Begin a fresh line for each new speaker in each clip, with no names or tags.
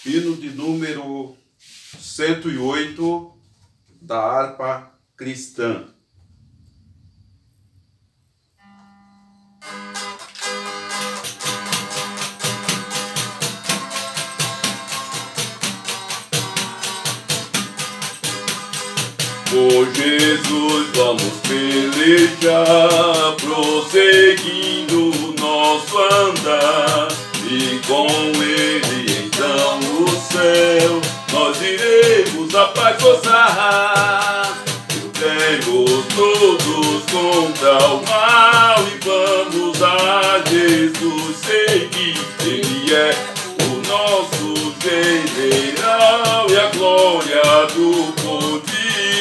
Hino de número 108 da harpa cristã. Por Jesus vamos pelejar, prosseguindo o nosso andar, e com Ele então o céu nós iremos a paz gozar. Lutemos todos contra o mal e vamos a Jesus seguir. Ele é o nosso general e a glória do poder.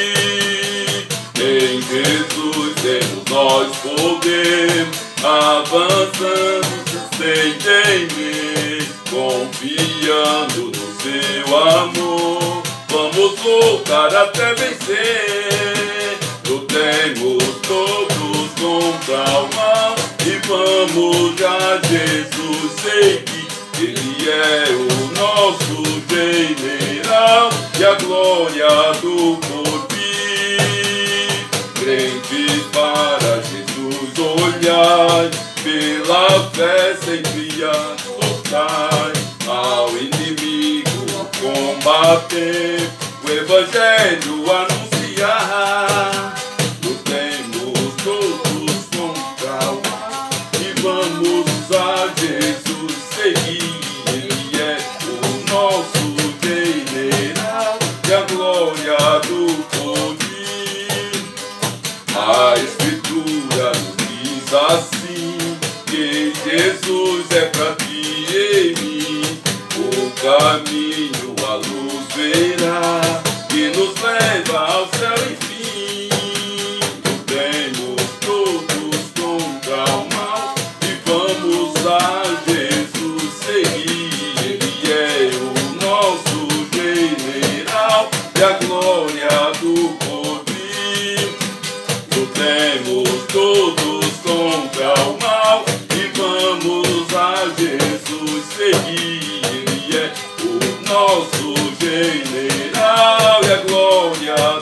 Em Jesus temos nós poder, avançando sem temer, confiando no seu amor, vamos lutar até vencer. Lutemos todos contra o mal e vamos a Jesus seguir. Ele é o nosso general e a glória do poder. Crentes para Jesus olhai, pela fé sempre a lutai, ao inimigo combater, o evangelho anunciar. Lutemos todos contra o mal e vamos a Jesus seguir. Ele é o nosso general e a glória do poder. A Escritura nos diz assim, que Jesus é pra ti e mim o caminho, a luz verá, que nos leva ao céu enfim. Lutemos todos contra o mal e vamos a Jesus seguir. Ele é o nosso general e a glória do poder. Lutemos todos contra o mal e vamos a Jesus seguir. Ele é o nosso general e a glória